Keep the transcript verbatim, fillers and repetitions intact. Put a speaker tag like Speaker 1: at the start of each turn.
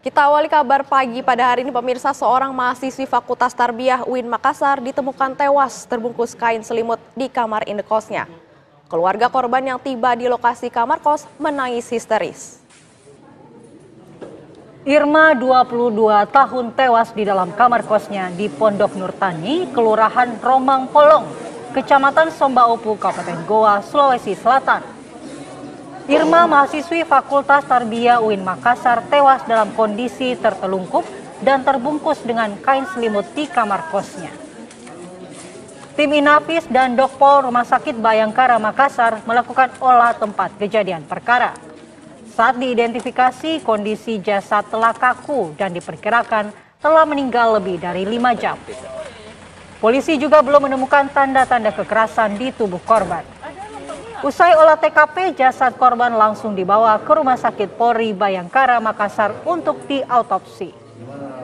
Speaker 1: Kita awali kabar pagi pada hari ini pemirsa, seorang mahasiswi Fakultas Tarbiyah U I N Makassar ditemukan tewas terbungkus kain selimut di kamar indekosnya. Keluarga korban yang tiba di lokasi kamar kos menangis histeris.
Speaker 2: Irma, dua puluh dua tahun, tewas di dalam kamar kosnya di Pondok Nurtani, Kelurahan Romang Polong, Kecamatan Sombaupu, Kabupaten Goa, Sulawesi Selatan. Irma, mahasiswi Fakultas Tarbiyah U I N Makassar, tewas dalam kondisi tertelungkup dan terbungkus dengan kain selimut di kamar kosnya. Tim Inafis dan Dokpol Rumah Sakit Bayangkara Makassar melakukan olah tempat kejadian perkara. Saat diidentifikasi, kondisi jasad telah kaku dan diperkirakan telah meninggal lebih dari lima jam. Polisi juga belum menemukan tanda-tanda kekerasan di tubuh korban. Usai olah T K P, jasad korban langsung dibawa ke Rumah Sakit Polri Bayangkara Makassar untuk diautopsi.